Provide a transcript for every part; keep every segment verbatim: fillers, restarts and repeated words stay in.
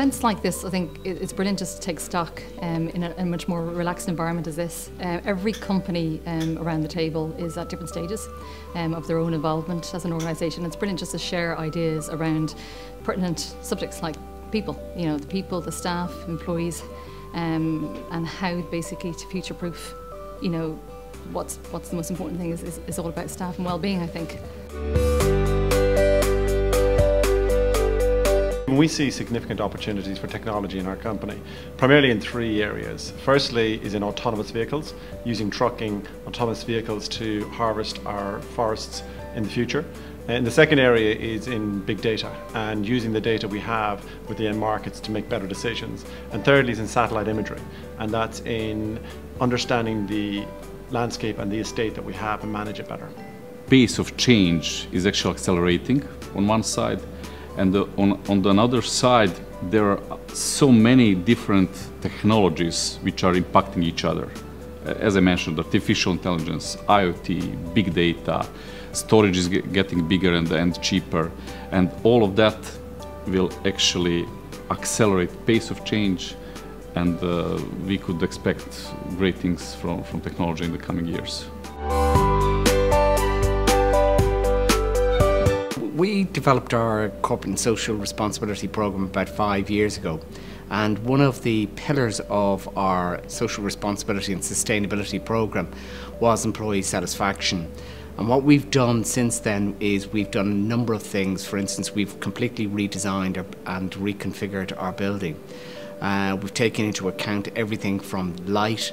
Events like this, I think it's brilliant just to take stock um, in a, a much more relaxed environment as this. Uh, every company um, around the table is at different stages um, of their own involvement as an organisation. It's brilliant just to share ideas around pertinent subjects like people, you know, the people, the staff, employees, um, and how basically to future-proof, you know, what's, what's the most important thing is, is, is all about staff and well-being, I think. We see significant opportunities for technology in our company, primarily in three areas. Firstly is in autonomous vehicles, using trucking autonomous vehicles to harvest our forests in the future. And the second area is in big data and using the data we have with the end markets to make better decisions. And thirdly is in satellite imagery, and that's in understanding the landscape and the estate that we have and manage it better. Pace of change is actually accelerating on one side. And the, on, on the other side, there are so many different technologies which are impacting each other. As I mentioned, artificial intelligence, I O T, big data, storage is getting bigger and, and cheaper. And all of that will actually accelerate pace of change, and uh, we could expect great things from, from technology in the coming years. We developed our corporate and social responsibility program about five years ago, and one of the pillars of our social responsibility and sustainability program was employee satisfaction. And what we've done since then is we've done a number of things. For instance, we've completely redesigned our, and reconfigured our building. Uh, we've taken into account everything from light,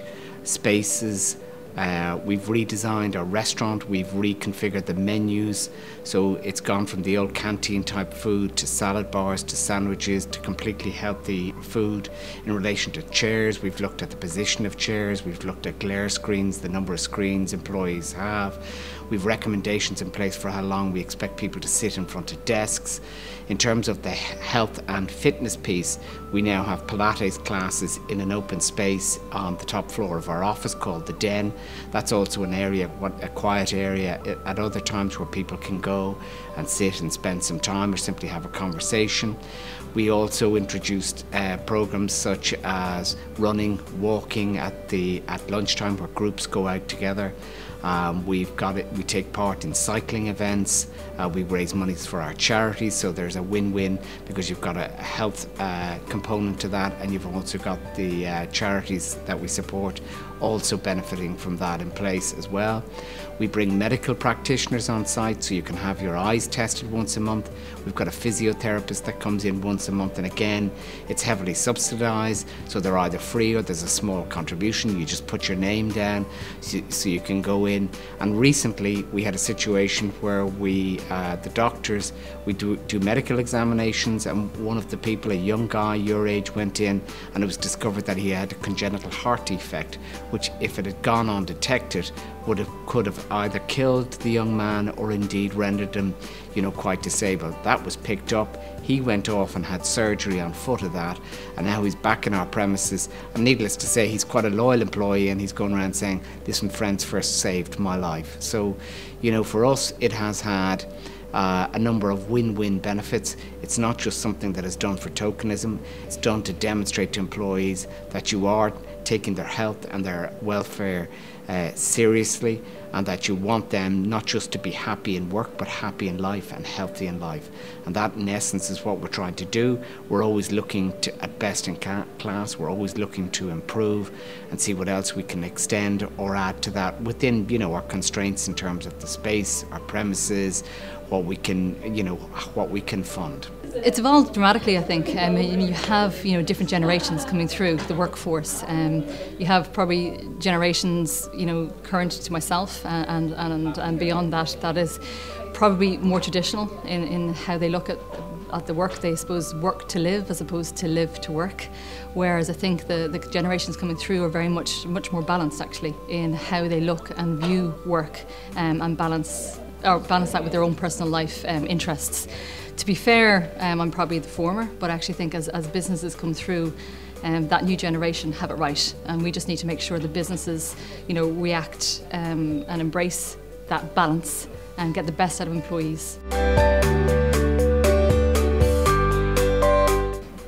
spaces. Uh, we've redesigned our restaurant, we've reconfigured the menus, so it's gone from the old canteen type food to salad bars to sandwiches to completely healthy food. In relation to chairs, we've looked at the position of chairs, we've looked at glare screens, the number of screens employees have. We've recommendations in place for how long we expect people to sit in front of desks. In terms of the health and fitness piece, we now have Pilates classes in an open space on the top floor of our office called the Den. That's also an area, a quiet area at other times where people can go and sit and spend some time or simply have a conversation. We also introduced uh, programs such as running, walking at the at lunchtime, where groups go out together. Um, we've got it. We take part in cycling events. Uh, we raise money for our charities, so there's a win-win because you've got a health uh, component to that, and you've also got the uh, charities that we support also benefiting from that in place as well. We bring medical practitioners on site, so you can have your eyes tested once a month. We've got a physiotherapist that comes in once a month, and again, it's heavily subsidised, so they're either free or there's a small contribution. You just put your name down so, so you can go in. And recently, we had a situation where we, uh, the doctors, we do, do medical examinations, and one of the people, a young guy your age, went in, and it was discovered that he had a congenital heart defect, which, if it had gone undetected, would have could have either killed the young man or indeed rendered him, you know, quite disabled. That was picked up. He went off and had surgery on foot of that, and now he's back in our premises. And needless to say, he's quite a loyal employee, and he's going around saying, "Listen, friends first saved my life." So, you know, for us, it has had Uh, a number of win-win benefits. It's not just something that is done for tokenism, it's done to demonstrate to employees that you are taking their health and their welfare uh, seriously, and that you want them not just to be happy in work but happy in life and healthy in life. And that in essence is what we're trying to do. We're always looking to, at best in class, we're always looking to improve and see what else we can extend or add to that within, you know, our constraints in terms of the space, our premises, what we can, you know, what we can fund. It's evolved dramatically, I think. Um, you have, you know, different generations coming through the workforce. Um, you have probably generations, you know, current to myself and, and, and beyond that, that is probably more traditional in, in how they look at at the work. They suppose work to live as opposed to live to work, whereas I think the, the generations coming through are very much much more balanced actually in how they look and view work um, and balance or balance that with their own personal life um, interests. To be fair, um, I'm probably the former, but I actually think as, as businesses come through, um, that new generation have it right, and we just need to make sure the businesses, you know, react um, and embrace that balance and get the best out of employees.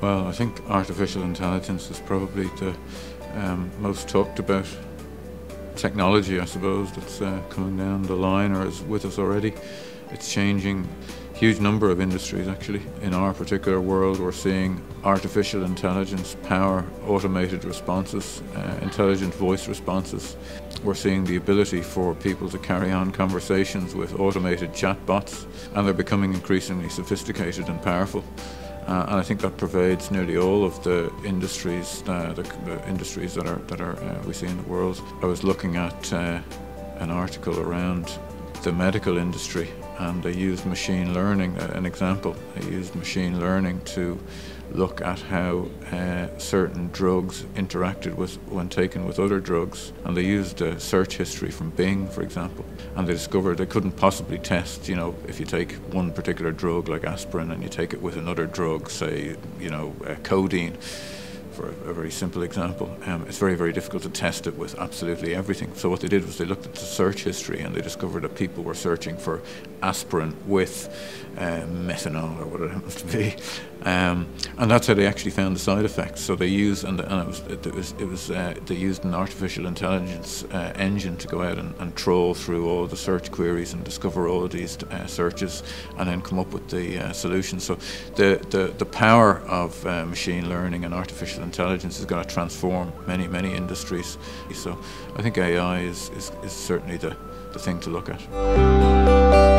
Well, I think artificial intelligence is probably the um, most talked about technology, I suppose, that's uh, coming down the line or is with us already. It's changing a huge number of industries, actually. In our particular world, we're seeing artificial intelligence power automated responses, uh, intelligent voice responses. We're seeing the ability for people to carry on conversations with automated chatbots, and they're becoming increasingly sophisticated and powerful. Uh, and I think that pervades nearly all of the industries, uh, the, the industries that are that are uh, we see in the world. I was looking at uh, an article around the medical industry, and they used machine learning. Uh, an example, they used machine learning to look at how uh, certain drugs interacted with when taken with other drugs, and they used a search history from Bing, for example, and they discovered they couldn't possibly test, you know, if you take one particular drug like aspirin and you take it with another drug, say, you know, uh, codeine, for a, a very simple example, um, it's very, very difficult to test it with absolutely everything. So what they did was they looked at the search history, and they discovered that people were searching for aspirin with uh, methanol or what it happens to be, um, and that's how they actually found the side effects. So they used, and, and it was, it was, it was uh, they used an artificial intelligence uh, engine to go out and, and troll through all the search queries and discover all of these uh, searches, and then come up with the uh, solution. So the the the power of uh, machine learning and artificial intelligence is going to transform many, many industries. So I think A I is, is, is certainly the, the thing to look at.